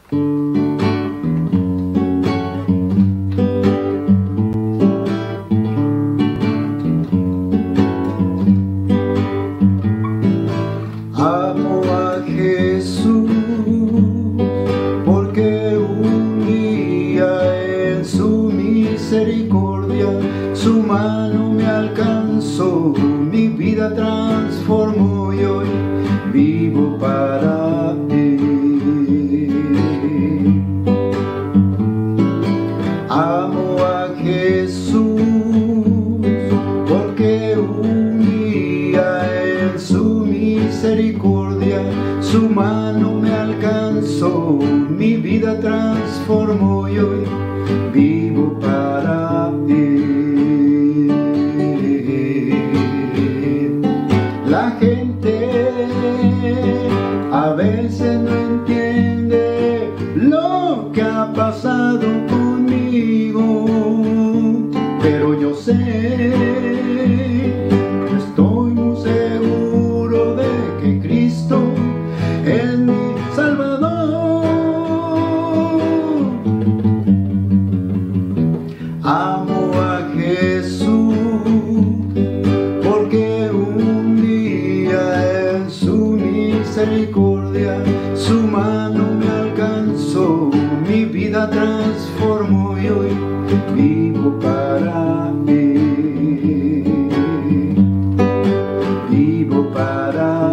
Amo a Jesús porque un día en su misericordia su mano me alcanzó, mi vida transformó y hoy vivo para Él. Amo a Jesús porque un día en su misericordia su mano me alcanzó, mi vida transformó y hoy vivo para Él. La gente a veces no entiende lo que ha pasado conmigo, pero yo sé, estoy muy seguro de que Cristo es mi Salvador. Amo a Jesús porque un día en su misericordia su mano me alcanzó, mi vida transformó y hoy vivo para Él. Vivo para